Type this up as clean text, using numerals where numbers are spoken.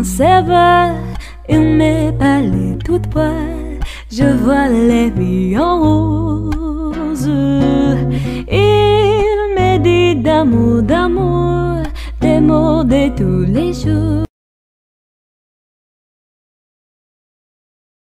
un serveur, il me parlait toute poil. Je vois les vies en rose. Il me dit d'amour, d'amour, des mots de tous les jours.